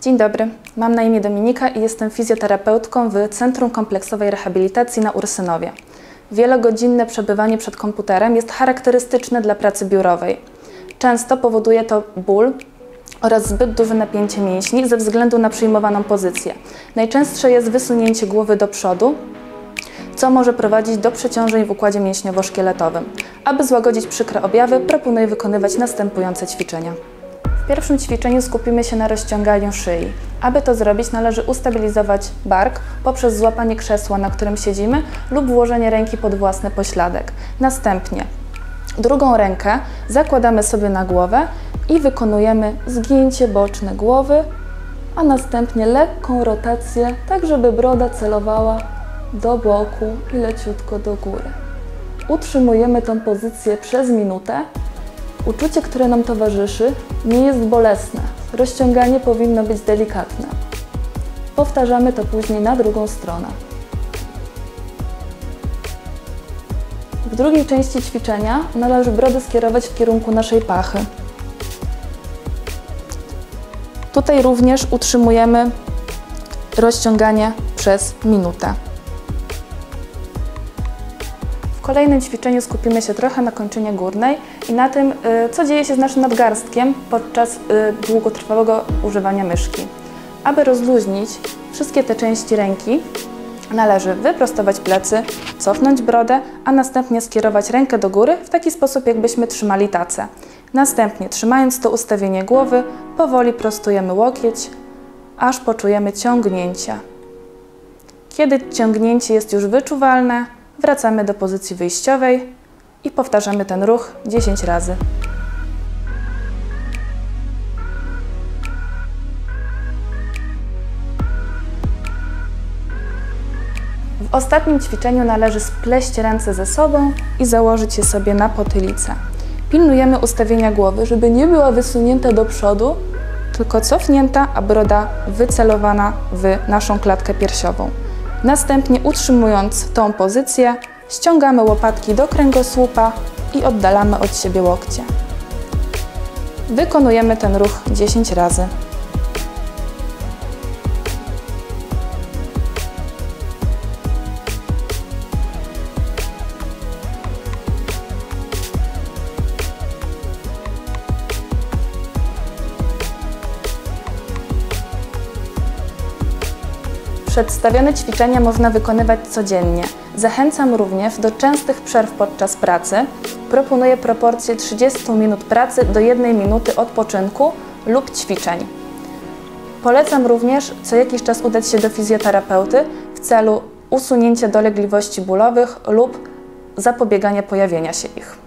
Dzień dobry, mam na imię Dominika i jestem fizjoterapeutką w Centrum Kompleksowej Rehabilitacji na Ursynowie. Wielogodzinne przebywanie przed komputerem jest charakterystyczne dla pracy biurowej. Często powoduje to ból oraz zbyt duże napięcie mięśni ze względu na przyjmowaną pozycję. Najczęstsze jest wysunięcie głowy do przodu, co może prowadzić do przeciążeń w układzie mięśniowo-szkieletowym. Aby złagodzić przykre objawy, proponuję wykonywać następujące ćwiczenia. W pierwszym ćwiczeniu skupimy się na rozciąganiu szyi. Aby to zrobić, należy ustabilizować bark poprzez złapanie krzesła, na którym siedzimy, lub włożenie ręki pod własny pośladek. Następnie drugą rękę zakładamy sobie na głowę i wykonujemy zgięcie boczne głowy, a następnie lekką rotację, tak żeby broda celowała do boku i leciutko do góry. Utrzymujemy tę pozycję przez minutę. Uczucie, które nam towarzyszy, nie jest bolesne. Rozciąganie powinno być delikatne. Powtarzamy to później na drugą stronę. W drugiej części ćwiczenia należy brodę skierować w kierunku naszej pachy. Tutaj również utrzymujemy rozciąganie przez minutę. W kolejnym ćwiczeniu skupimy się trochę na kończynie górnej i na tym, co dzieje się z naszym nadgarstkiem podczas długotrwałego używania myszki. Aby rozluźnić wszystkie te części ręki, należy wyprostować plecy, cofnąć brodę, a następnie skierować rękę do góry w taki sposób, jakbyśmy trzymali tacę. Następnie, trzymając to ustawienie głowy, powoli prostujemy łokieć, aż poczujemy ciągnięcie. Kiedy ciągnięcie jest już wyczuwalne, wracamy do pozycji wyjściowej i powtarzamy ten ruch 10 razy. W ostatnim ćwiczeniu należy spleść ręce ze sobą i założyć je sobie na potylicę. Pilnujemy ustawienia głowy, żeby nie była wysunięta do przodu, tylko cofnięta, a broda wycelowana w naszą klatkę piersiową. Następnie, utrzymując tą pozycję, ściągamy łopatki do kręgosłupa i oddalamy od siebie łokcie. Wykonujemy ten ruch 10 razy. Przedstawione ćwiczenia można wykonywać codziennie. Zachęcam również do częstych przerw podczas pracy. Proponuję proporcję 30 minut pracy do 1 minuty odpoczynku lub ćwiczeń. Polecam również co jakiś czas udać się do fizjoterapeuty w celu usunięcia dolegliwości bólowych lub zapobiegania pojawienia się ich.